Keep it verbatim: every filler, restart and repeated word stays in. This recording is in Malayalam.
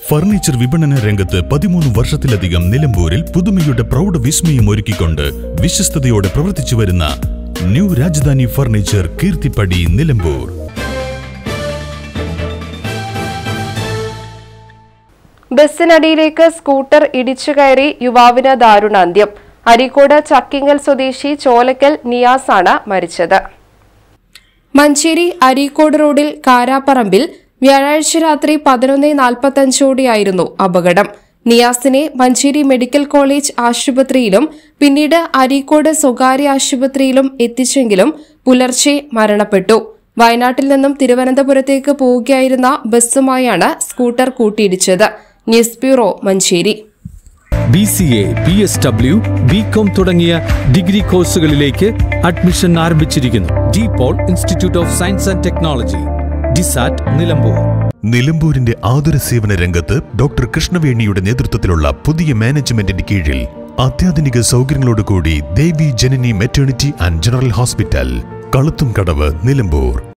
ഫർണിച്ചർ വിപണന രംഗത്ത് പതിമൂന്ന് വർഷത്തിലധികം നിലമ്പൂരിൽ പുതുമയുടെ പ്രൗഢ വിസ്മയം ഒരുക്കിക്കൊണ്ട് വിശ്വസ്തയോടെ പ്രവർത്തിച്ചു വരുന്ന ന്യൂ രാജധാനി ഫർണിച്ചർ കീർത്തിപ്പടി നിലമ്പൂർ. ബസ്സിനടിയിലേക്ക് സ്കൂട്ടർ ഇടിച്ചു കയറി യുവാവിന് ദാരുണാന്ത്യം. അരീക്കോട് ചക്കിങ്ങൽ സ്വദേശി ചോലക്കൽ നിയാസാണ് മരിച്ചത്. മഞ്ചേരി അരീക്കോട് റോഡിൽ കാരാപ്പറമ്പിൽ വ്യാഴാഴ്ച രാത്രി പതിനൊന്ന് നാൽപ്പത്തഞ്ചോടെയായിരുന്നു അപകടം. നിയാസിനെ മഞ്ചേരി മെഡിക്കൽ കോളേജ് ആശുപത്രിയിലും പിന്നീട് അരീക്കോട് സ്വകാര്യ ആശുപത്രിയിലും എത്തിച്ചെങ്കിലും പുലർച്ചെ മരണപ്പെട്ടു. വയനാട്ടിൽ നിന്നും തിരുവനന്തപുരത്തേക്ക് പോവുകയായിരുന്ന ബസ്സുമായാണ് സ്കൂട്ടർ കൂട്ടിയിടിച്ചത്. News bureau, Manjeri. B C A, P S W, B com തുടങ്ങിയ ഡിഗ്രി കോഴ്സുകളിലേക്ക് അഡ്മിഷൻ ആരംഭിച്ചിരിക്കുന്നു. De Paul institute of science and technology, DiSAT, Nilambur. നിലമ്പൂരിന്റെ ആതുര സേവന രംഗത്ത് ഡോക്ടർ കൃഷ്ണവേണിയുടെ നേതൃത്വത്തിലുള്ള പുതിയ മാനേജ്മെന്റിന്റെ കീഴിൽ അത്യാധുനിക സൗകര്യങ്ങളോടുകൂടി Devi Janani maternity and general hospital, Kaluthumkadavu, Nilambur.